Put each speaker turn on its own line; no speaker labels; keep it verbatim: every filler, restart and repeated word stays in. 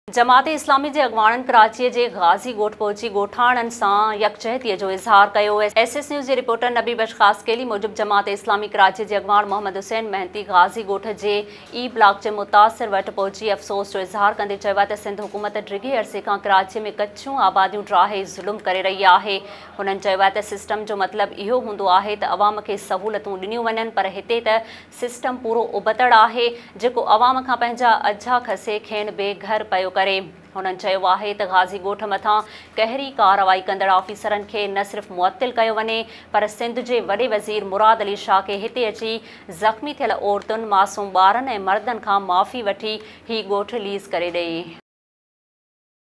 जमात इस्लामी जे अॻवाननि कराचीअ जे गाज़ी ॻोठ पहुची ॻोठाणनि सां यकजहतीअ जो इज़हार कयो। एस एस न्यूज़ जे रिपोर्टर नबी बख्श ख़ासकेली मूजिब जमात इस्लामी कराची जे अॻवान मोहम्मद हुसैन महंती गाज़ी ॻोठ जे ई ब्लॉक जे मुतासिर वटि पहुची अफ़सोस जो इज़हार कंदे चयो आहे त सिंध हुकूमत डिघे अरसे खां कराचीअ में कच्छियूं आबादियूं ड्राहे ज़ुल्म करे रही आहे। हुननि चयो आहे त सिस्टम जो मतिलबु इहो हूंदो आहे त अवाम खे सहूलतूं ॾिनियूं वञनि, पर हिते त सिस्टम पूरो उबतड़ आहे जेको अवाम खां पंहिंजा अझा खसे खेनि बेघर पियो करे। हुननि चयो आहे त गाज़ी ॻोठ मथां कहिड़ी कार्रवाई कंदड़ ऑफिसरनि खे न सिर्फ़ मुअत्तिल कयो वञे, पर सिंध जे वॾे वज़ीर मुराद अली शाह खे हिते अची ज़ख़्मी थियल औरतुनि, मासूम ॿारनि ऐं मर्दनि खां माफ़ी वठी ही ॻोठ लीज़ करे ॾे।